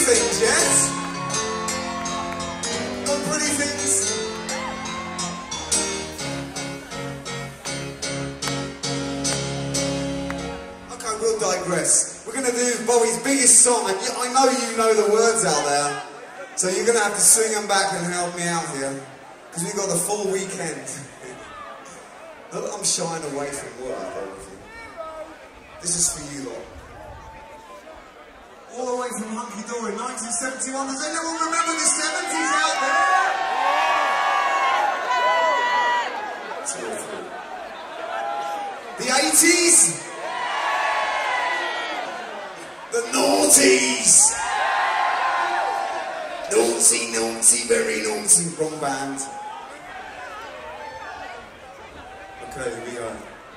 things, yes? Not pretty things. Okay, we'll digress. We're going to do Bobby's biggest song, and I know you know the words out there, so you're going to have to swing them back and help me out here, because we've got the full weekend. Not that I'm shying away from work or anything. This is for you lot. All the way from Hunky Dory, 1971. Does anyone remember the 70s out there? 2 or 3. The 80s? The noughties! Naughty, naughty, very naughty. Wrong band. Okay, here we go.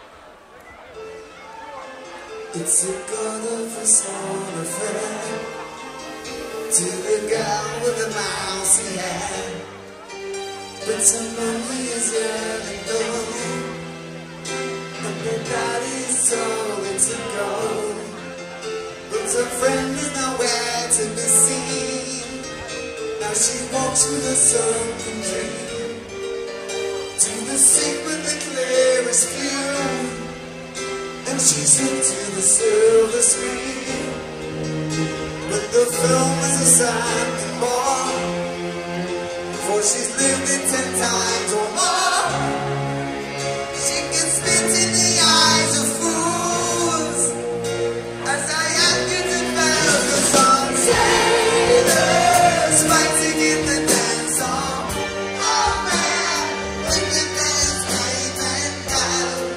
It's a god of a small affair to the girl with the mousy hair, but her mommy is young and gone, and her daddy's told her to go, but her friend is nowhere to be seen. Now she walks with a sunken dream to the sea with the clearest view. And she's into the silver screen, but the film is a sad more, for she's lived it 10 times or more. She can spit in the eyes of fools, as I ask you to fail the song. Sailors fighting in the dance hall. Oh man, when the dance came and got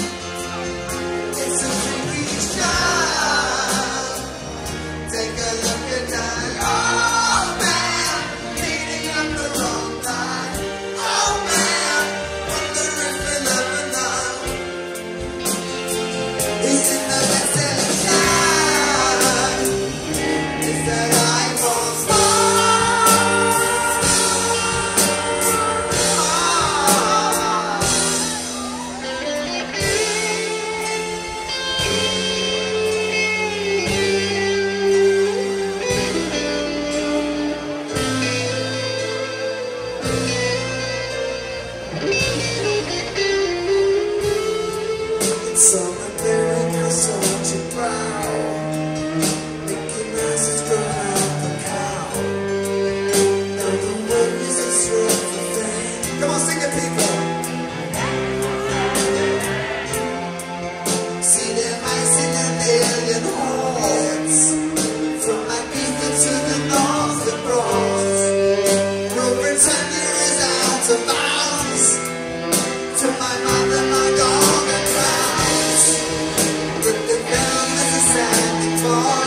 take a look at that. Oh man, leading up the wrong time. Oh man, wonder if we'll ever know. Is it the message now? Is that I was it's on America's haunted brow. Mickey Mouse has grown up a cow. Now the world is a struggle thing. Come on, sing it, people. See them mice in a million hordes, from Ibiza to the North and Broads. Rule Britannia is out of bounds. To my mother, my dog, and clowns. But the film is a standing for